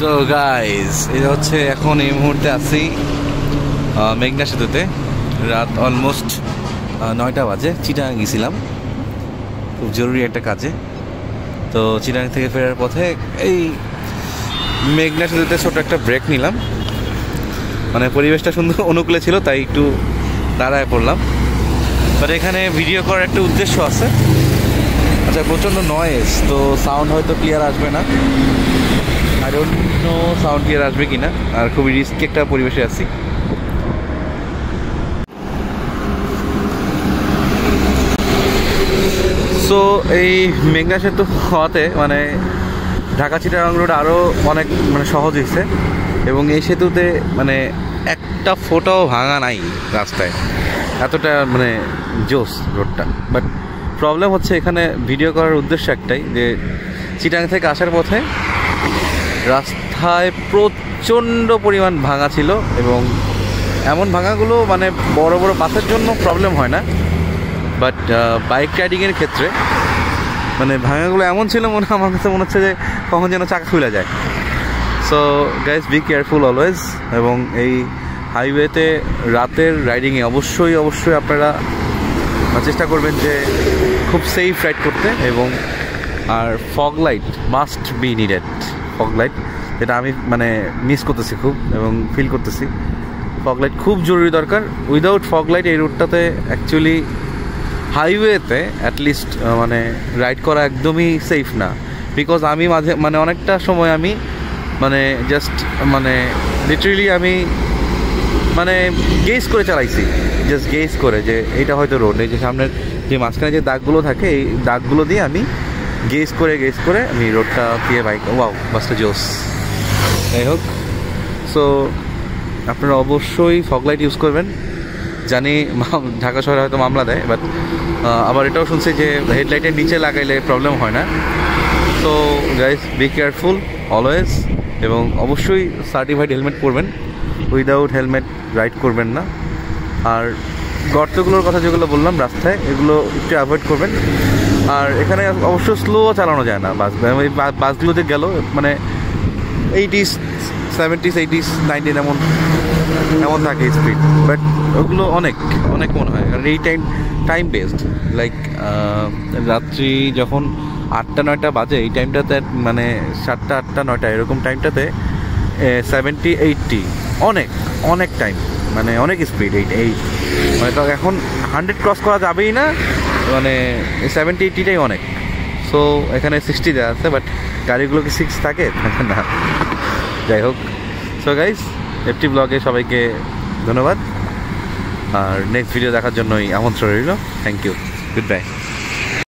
So guys, এটা হচ্ছে এখন এই মুহূর্তে আছি মেঘনা সেতুতে। রাত অলমোস্ট 9টা বাজে। চিটাগাং গেছিলাম খুব জরুরি একটা কাজে। তো চিটাগাং থেকে ফেরার পথে এই মেঘনা সেতুতে ছোট একটা ব্রেক নিলাম। মানে পরিবেশটা সুন্দর অনুকূলে ছিল, তাই একটু দাঁড়ায় পড়লাম। বাট এখানে ভিডিও করার একটা উদ্দেশ্য আছে। আচ্ছা, প্রচণ্ড নয়েজ, তো সাউন্ড হয়তো ক্লিয়ার আসবে না। I don't know sound clear আসবে কি না। আর খুবই রিস্কি একটা পরিবেশে আছি। সো এই মেঘনা সেতু হওয়াতে মানে ঢাকা চিটাগাং রোড আরও অনেক মানে সহজ হয়েছে। এবং এই সেতুতে মানে একটা ফোটাও ভাঙা নাই রাস্তায়, এতটা মানে জোস রোডটা। বাট প্রবলেম হচ্ছে এখানে ভিডিও করার উদ্দেশ্য একটাই, যে চিটাগাং থেকে আসার পথে রাস্তায় প্রচণ্ড পরিমাণ ভাঙা ছিল। এবং এমন ভাঙাগুলো মানে বড় বড় বাসের জন্য প্রবলেম হয় না, বাট বাইক রাইডিংয়ের ক্ষেত্রে মানে ভাঙাগুলো এমন ছিল আমার কাছে মনে হচ্ছে যে কখন যেন চাকা খুলে যায়। So guys, be careful always. এবং এই হাইওয়েতে রাতের রাইডিংয়ে অবশ্যই আপনারা চেষ্টা করবেন যে খুব সেফ রাইড করতে। এবং আর fog light must be needed. Fog light, যেটা আমি মানে মিস করতেছি খুব এবং ফিল করতেছি। ফগ লাইট খুব জরুরি দরকার। উইদাউট ফগ লাইট এই রুটটাতে অ্যাকচুয়ালি হাইওয়েতে অ্যাটলিস্ট মানে রাইড করা একদমই সেফ না। বিকজ আমি মাঝে মানে অনেকটা সময় আমি মানে জাস্ট মানে লিটারেলি আমি মানে গেস করে চালাইছি, জাস্ট গেস করে যে এইটা হয়তো রোড। এই যে সামনের যে মাঝখানে যে দাগগুলো থাকে, এই দাগগুলো দিয়ে আমি গেস করে আমি রোডটা দিয়ে বাইক ওয়াও বাসটা জোস। যাই হোক, সো আপনারা অবশ্যই ফগ লাইট ইউজ করবেন। জানি ঢাকা শহরে হয়তো মামলা দেয়, বাট আবার এটাও শুনছি যে হেডলাইটের নিচে লাগাইলে প্রবলেম হয় না। So guys, be careful always. এবং অবশ্যই সার্টিফাইড হেলমেট পরবেন। উইদাউট হেলমেট রাইড করবেন না। আর গর্তগুলোর কথা যেগুলো বললাম রাস্তায়, এগুলো একটু অ্যাভয়েড করবেন। আর এখানে অবশ্য স্লো চালানো যায় না বাস। এই বাসগুলোতে গেল মানে 80s 70s 80s 90s এমন থাকে স্পিড। বাট ওগুলো অনেক মনে হয়, কারণ এই টাইম বেসড। লাইক রাত্রি যখন 8টা 9টা বাজে, এই টাইমটাতে মানে 7টা 8টা 9টা এরকম টাইমটাতে 70 80 অনেক টাইম, মানে অনেক স্পিড। এই মানে এখন 100 ক্রস করা যাবেই না, মানে 70 80টাই অনেক। সো এখানে 60 দেওয়া আছে, বাট গাড়িগুলো কি 6 থাকে না। যাই হোক, সো গাইস, এফটি ব্লগে সবাইকে ধন্যবাদ। আর নেক্সট ভিডিও দেখার জন্যই আমন্ত্রণ রইল। Thank you, good bye.